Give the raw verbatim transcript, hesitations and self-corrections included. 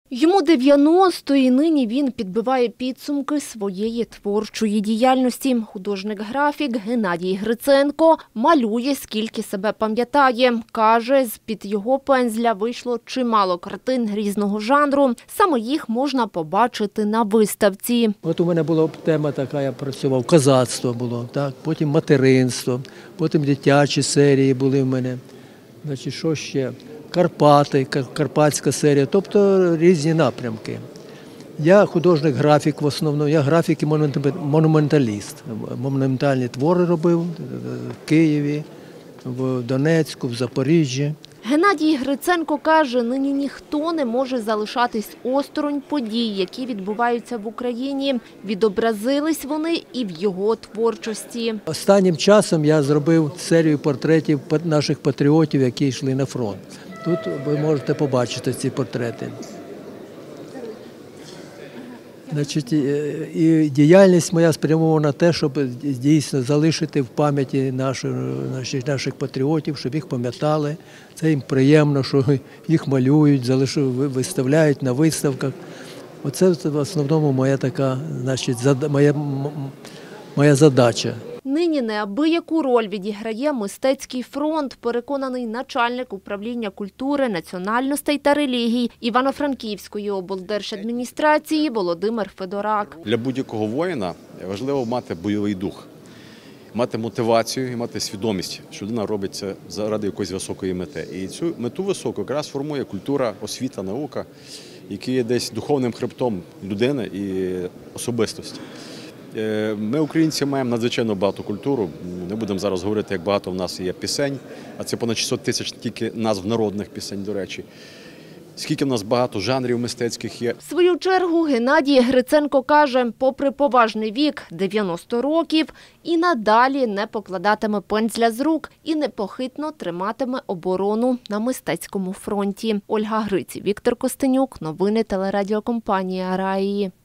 Йому дев'яносто, і нині він підбиває підсумки своєї творчої діяльності. Художник-графік Геннадій Гриценко малює, скільки себе пам'ятає. Каже, з-під його пензля вийшло чимало картин різного жанру. Саме їх можна побачити на виставці. От у мене була тема така, я працював, козацтво було, так? Потім материнство, потім дитячі серії були в мене. Значить, що ще? Карпати, карпатська серія, тобто різні напрямки. Я художник-графік в основному, я графік і монументаліст. Монументальні твори робив в Києві, в Донецьку, в Запоріжжі. Геннадій Гриценко каже, нині ніхто не може залишатись осторонь подій, які відбуваються в Україні. Відобразились вони і в його творчості. Останнім часом я зробив серію портретів наших патріотів, які йшли на фронт. Тут ви можете побачити ці портрети. Значить, і діяльність моя спрямована на те, щоб дійсно залишити в пам'яті наших, наших, наших патріотів, щоб їх пам'ятали. Це їм приємно, що їх малюють, виставляють на виставках. Оце в основному моя така, значить, моя, моя задача. Нині неабияку роль відіграє мистецький фронт, переконаний начальник управління культури, національностей та релігій Івано-Франківської облдержадміністрації Володимир Федорак. Для будь-якого воїна важливо мати бойовий дух, мати мотивацію і мати свідомість, що людина робить це заради якоїсь високої мети. І цю мету високу якраз формує культура, освіта, наука, які є десь духовним хребтом людини і особистості. Ми, українці, маємо надзвичайно багату культуру. Не будемо зараз говорити, як багато в нас є пісень, а це понад шістсот тисяч тільки назв народних пісень, до речі. Скільки в нас багато жанрів мистецьких є. В свою чергу Геннадій Гриценко каже, попри поважний вік – дев'яносто років, і надалі не покладатиме пензля з рук і непохитно триматиме оборону на мистецькому фронті. Ольга Гриць, Віктор Костенюк, новини телерадіокомпанія «Раї».